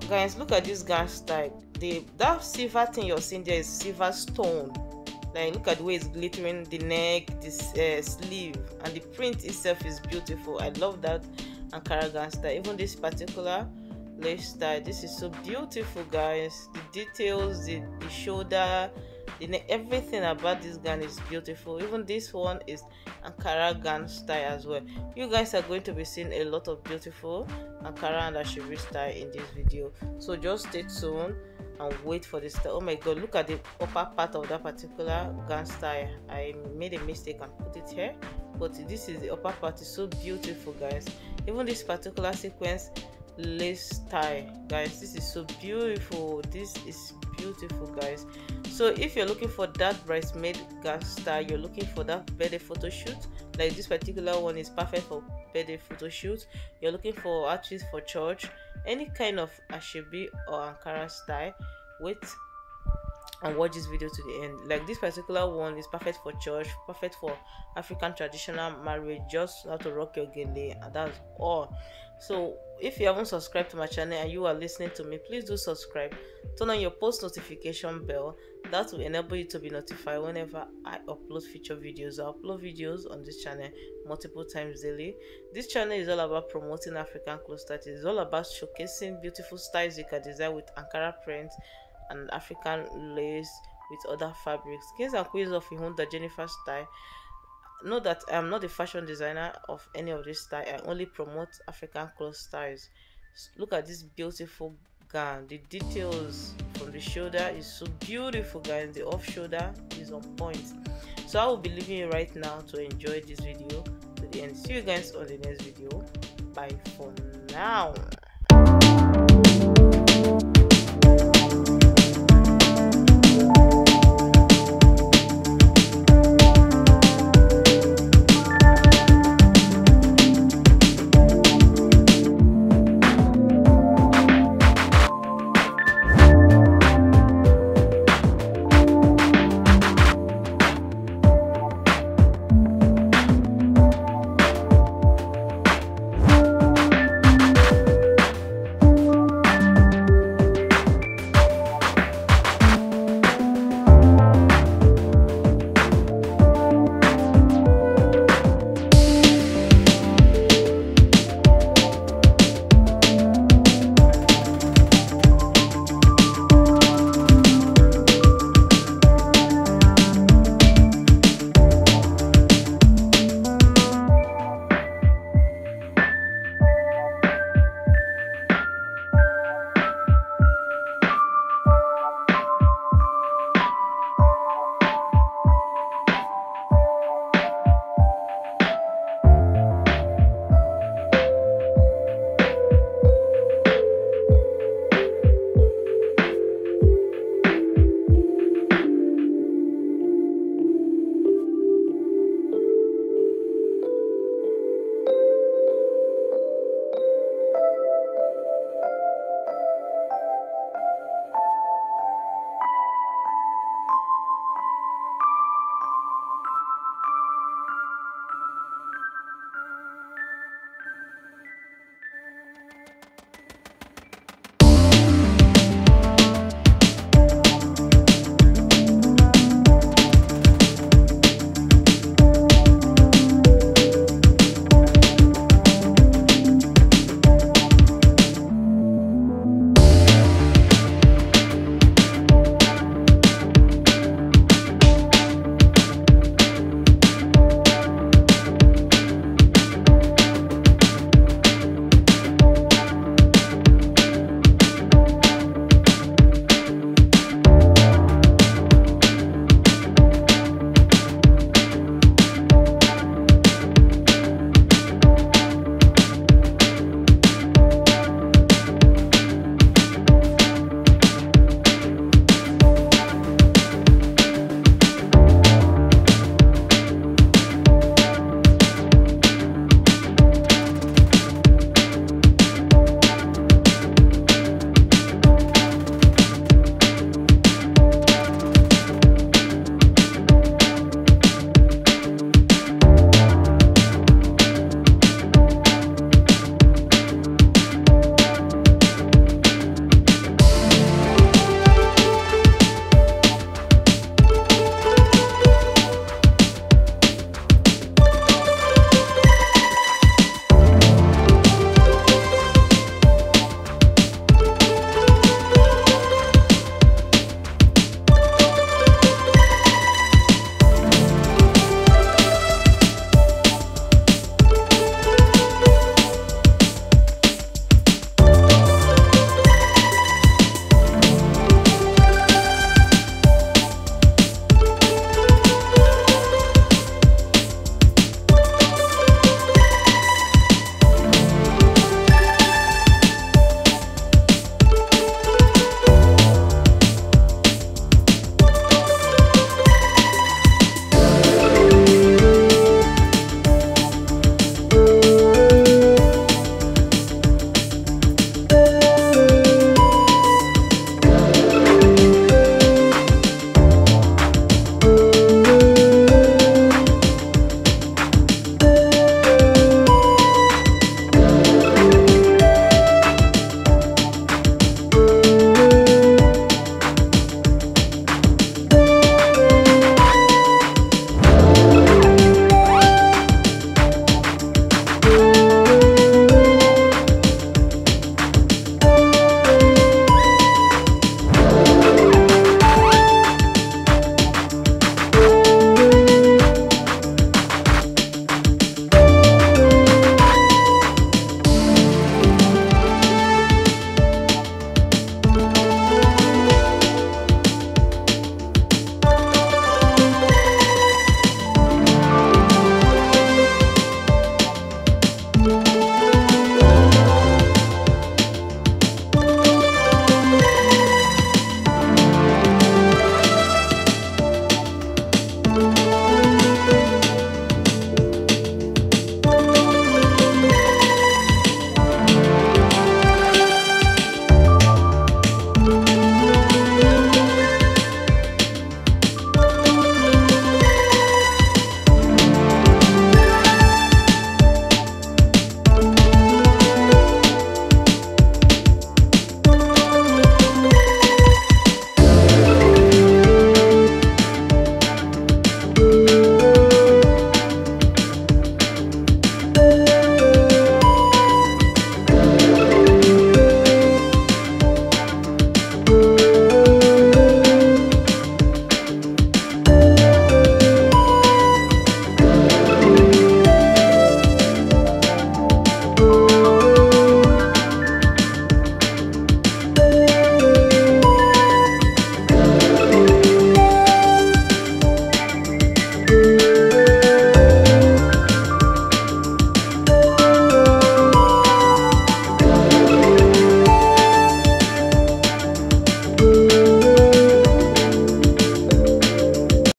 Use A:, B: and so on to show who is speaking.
A: Guys, look at this gown style. That silver thing you're seeing there is silver stone. Like, look at the way it's glittering, the neck, this sleeve, and the print itself is beautiful. I love that Ankara gown style. Even this particular lace style, this is so beautiful, guys. The details, the shoulder, the neck, everything about this gown is beautiful. Even this one is Ankara gown style as well. You guys are going to be seeing a lot of beautiful Ankara and asoebi style in this video, so just stay tuned and wait for this style. Oh my god, look at the upper part of that particular gown style. I made a mistake and put it here, but this is the upper part. Is so beautiful, guys. Even this particular sequence lace style, guys, this is so beautiful. This is beautiful, guys. So if you're looking for that bridesmaid gown style, you're looking for that birthday photo shoot, like this particular one is perfect for birthday photo shoot. You're looking for outfits for church, any kind of asoebi or Ankara style, wait and watch this video to the end. Like this particular one is perfect for church, perfect for African traditional marriage. Just how to rock your gele, and that's all. So if you haven't subscribed to my channel and you are listening to me, please do subscribe, turn on your post notification bell. That will enable you to be notified whenever I upload future videos. I upload videos on this channel multiple times daily. This channel is all about promoting African clothes styles. It's all about showcasing beautiful styles you can design with Ankara print and African lace with other fabrics. Kings and queens of Ihunda Jennifer style, know that I am not the fashion designer of any of this style. I only promote African clothes styles. Look at this beautiful gown. The details from the shoulder is so beautiful, guys. The off shoulder is on point. So I will be leaving you right now to enjoy this video to the end. See you guys on the next video. Bye for now.